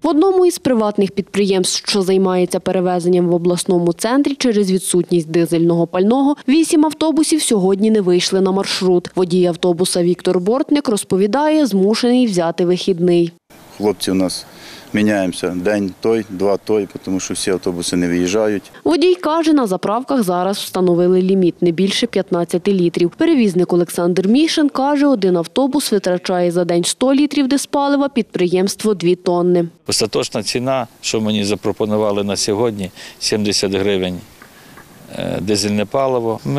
В одному із приватних підприємств, що займається перевезенням в обласному центрі, через відсутність дизельного пального 8 автобусів сьогодні не вийшли на маршрут. Водій автобуса Віктор Бортник розповідає, змушений взяти вихідний. Хлопці у нас міняємося день той, два той, тому що всі автобуси не виїжджають. Водій каже, на заправках зараз встановили ліміт – не більше 15 літрів. Перевізник Олександр Мішин каже, один автобус витрачає за день 100 літрів диспалива, підприємство – 2 тонни. Остаточна ціна, що мені запропонували на сьогодні – 70 гривень дизельне паливо. Ми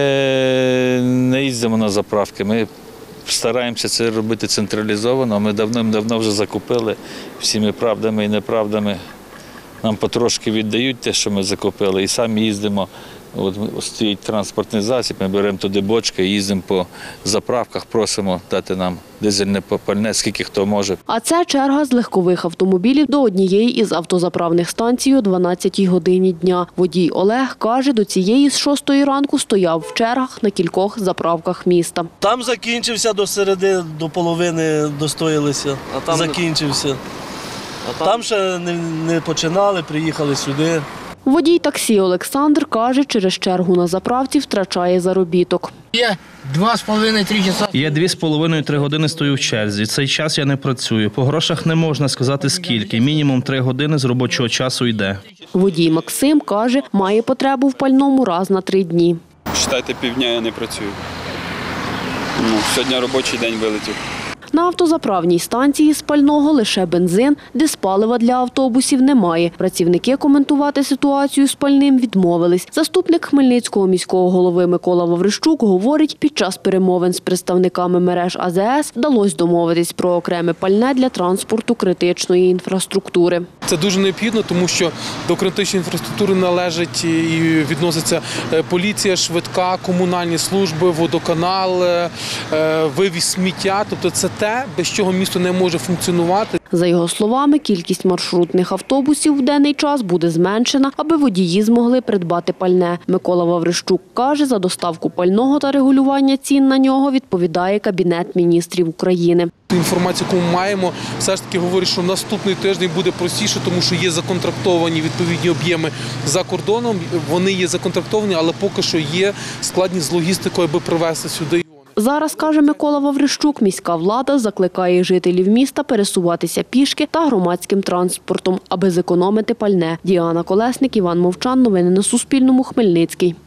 не їздимо на заправки, ми стараємося це робити централізовано. Ми давно вже закупили всіми правдами і неправдами. Нам потрошки віддають те, що ми закупили, і самі їздимо. От стоїть транспортний засіб, ми беремо туди бочки, їздимо по заправках, просимо дати нам дизельне пальне, скільки хто може. А це черга з легкових автомобілів до однієї із автозаправних станцій о 12-й годині дня. Водій Олег каже, до цієї з 6-ї ранку стояв в чергах на кількох заправках міста. Там закінчився до середи, до половини достоялися, закінчився. Там ще не починали, приїхали сюди. Водій таксі Олександр каже, через чергу на заправці втрачає заробіток. Є 2,5-3 часа. Я 2,5-3 години стою в черзі. Цей час я не працюю. По грошах не можна сказати скільки. Мінімум 3 години з робочого часу йде. Водій Максим каже, має потребу в пальному раз на 3 дні. Считайте, півдня я не працюю. Сьогодні робочий день вилетів. На автозаправній станції з пального лише бензин, диспалива для автобусів немає. Працівники коментувати ситуацію з пальним відмовились. Заступник Хмельницького міського голови Микола Ваврищук говорить, під час перемовин з представниками мереж АЗС вдалося домовитись про окреме пальне для транспорту критичної інфраструктури. Це дуже необхідно, тому що до критичної інфраструктури належить і відноситься поліція, швидка, комунальні служби, водоканал, вивіз сміття. Тобто це те, без чого місто не може функціонувати. За його словами, кількість маршрутних автобусів в денний час буде зменшена, аби водії змогли придбати пальне. Микола Ваврищук каже, за доставку пального та регулювання цін на нього відповідає Кабінет міністрів України. Інформацію, яку ми маємо, все ж таки говорить, що наступний тиждень буде простіше, тому що є законтрактовані відповідні об'єми за кордоном. Вони є законтрактовані, але поки що є складність з логістикою, аби привезти сюди. Зараз, каже Микола Ваврищук, міська влада закликає жителів міста пересуватися пішки та громадським транспортом, аби зекономити пальне. Діана Колесник, Іван Мовчан. Новини на Суспільному. Хмельницький.